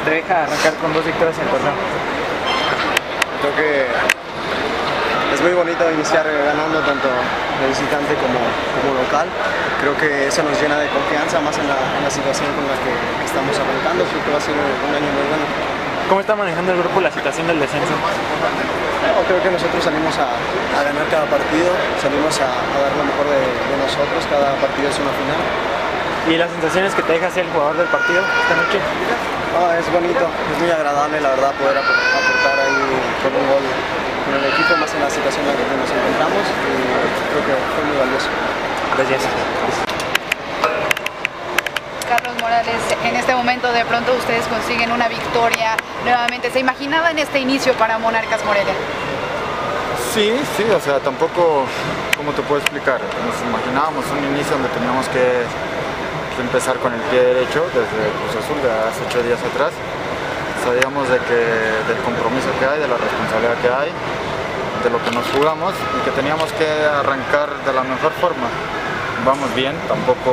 te deja arrancar con 2 victorias en el torneo? Creo que es muy bonito iniciar ganando tanto de visitante como local. Creo que eso nos llena de confianza, más en la situación con la que estamos arrancando. Creo que va a ser un año muy bueno. ¿Cómo está manejando el grupo la situación del descenso? Creo que nosotros salimos a ganar cada partido, salimos a dar lo mejor de nosotros, cada partido es una final. ¿Y las sensaciones que te deja ser el jugador del partido esta noche? Es bonito, es muy agradable la verdad poder aportar ahí con un gol con el equipo, más en la situación en la que nos encontramos, y creo que fue muy valioso. Gracias. Carlos Morales, en este momento de pronto ustedes consiguen una victoria nuevamente. ¿Se imaginaba en este inicio para Monarcas Morelia? Sí, o sea, tampoco, ¿cómo te puedo explicar? Nos imaginábamos un inicio donde teníamos que empezar con el pie derecho desde Cruz Azul de hace 8 días atrás. Sabíamos del compromiso que hay, de la responsabilidad que hay, de lo que nos jugamos y que teníamos que arrancar de la mejor forma. Vamos bien, tampoco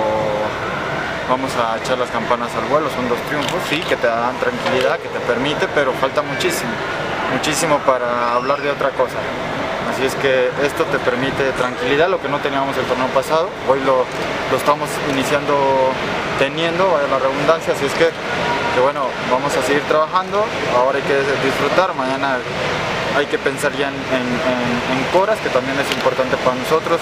vamos a echar las campanas al vuelo, son 2 triunfos, sí, que te dan tranquilidad, que te permite, pero falta muchísimo para hablar de otra cosa. Así es que esto te permite tranquilidad, lo que no teníamos el torneo pasado, hoy lo estamos iniciando teniendo, vaya la redundancia, así es que bueno, vamos a seguir trabajando, ahora hay que disfrutar, mañana hay que pensar ya en Coras, que también es importante para nosotros,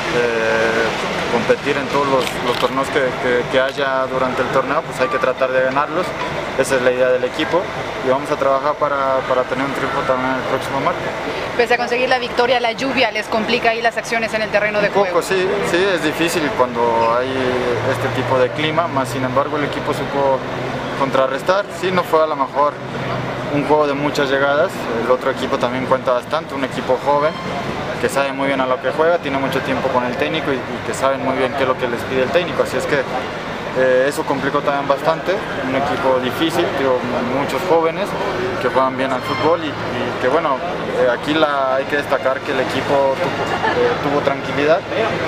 competir en todos los torneos que haya durante el torneo, pues hay que tratar de ganarlos, esa es la idea del equipo y vamos a trabajar para tener un triunfo también el próximo martes. Pese a conseguir la victoria, la lluvia les complica ahí las acciones en el terreno de juego. Un poco, sí, es difícil cuando hay este tipo de clima, más sin embargo el equipo supo contrarrestar, sí, no fue a lo mejor un juego de muchas llegadas, el otro equipo también cuenta bastante, un equipo joven que sabe muy bien a lo que juega, tiene mucho tiempo con el técnico y que saben muy bien qué es lo que les pide el técnico, así es que eso complicó también bastante, un equipo difícil, muchos jóvenes que juegan bien al fútbol y que bueno, aquí hay que destacar que el equipo tuvo tranquilidad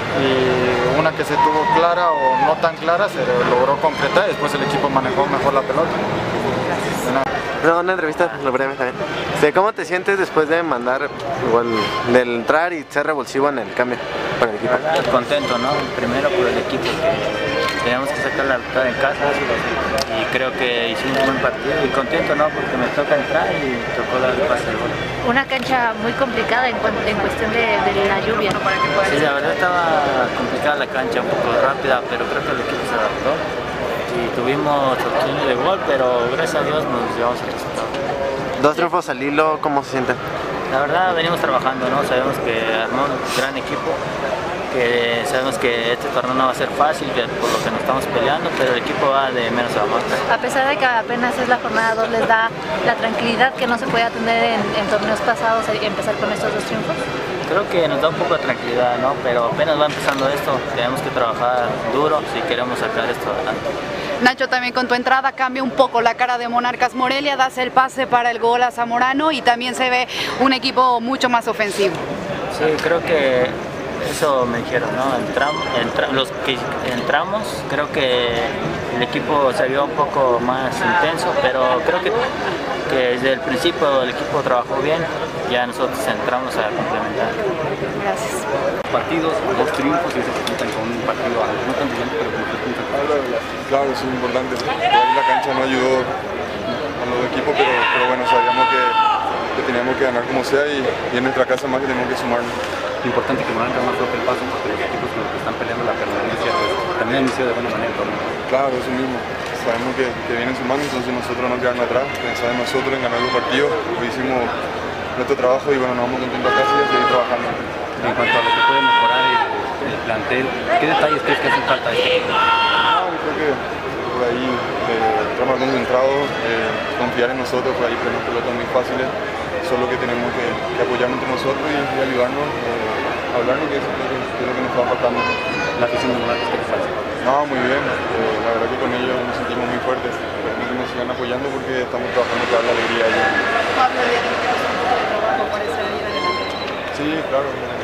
y una que se tuvo clara o no tan clara se logró concretar y después el equipo manejó mejor la pelota. Una entrevista, lo breve también. ¿Cómo te sientes después de del entrar y ser revulsivo en el cambio para el equipo? Contento, ¿no? Primero por el equipo, que teníamos que sacar la victoria en casa y creo que hicimos un buen partido y contento, ¿no? Porque me toca entrar y tocó dar el pase del gol. Una cancha muy complicada en cuestión de la lluvia. Sí, la verdad estaba complicada la cancha, un poco rápida, pero creo que el equipo se adaptó. Y tuvimos opciones de gol, pero gracias a Dios nos llevamos el resultado. 2 triunfos al hilo, ¿cómo se sienten? La verdad venimos trabajando, ¿no? Sabemos que armamos un gran equipo, que sabemos que este torneo no va a ser fácil, por lo que nos estamos peleando, pero el equipo va de menos a más. A pesar de que apenas es la jornada 2, ¿les da la tranquilidad que no se puede atender en torneos pasados y empezar con estos 2 triunfos? Creo que nos da un poco de tranquilidad, ¿no? Pero apenas va empezando esto, tenemos que trabajar duro si queremos sacar esto adelante. Nacho, también con tu entrada cambia un poco la cara de Monarcas Morelia, das el pase para el gol a Zamorano y también se ve un equipo mucho más ofensivo. Sí, creo que eso me dijeron, ¿no? Los que entramos, creo que el equipo se vio un poco más intenso, pero creo que desde el principio el equipo trabajó bien, ya nosotros entramos a complementar. Gracias. Partidos, 2 triunfos y se presentan con un partido no tan brillante, pero con claro, eso es importante. Ahí la cancha no ayudó a los equipos, pero bueno, sabíamos que teníamos que ganar como sea y en nuestra casa más que tenemos que sumarnos. Importante que Monarcas no floje el paso porque los equipos con los que están peleando la permanencia pues, también han iniciado de buena manera el torneo. Claro, eso mismo. Sabemos que vienen sumando, entonces nosotros no quedarnos atrás, pensar en nosotros, en ganar los partidos. Hoy hicimos nuestro trabajo y bueno, nos vamos contentos a casa y a seguir trabajando. En cuanto a lo que puede mejorar el plantel, ¿qué detalles crees que hacen falta a este equipo? Yo creo que por ahí estar más concentrados, confiar en nosotros, por ahí tenemos pelotas muy fáciles, solo que tenemos que apoyarnos entre nosotros y ayudarnos, hablarnos, que es lo que nos está faltando. La afición de Monarcas, ¿qué te parece? No, muy bien, la verdad que con ellos nos sentimos muy fuertes, queremos que nos sigan apoyando porque estamos trabajando para la alegría de ellos. Pablo, ¿le trabajo por ese día adelante? Sí, claro.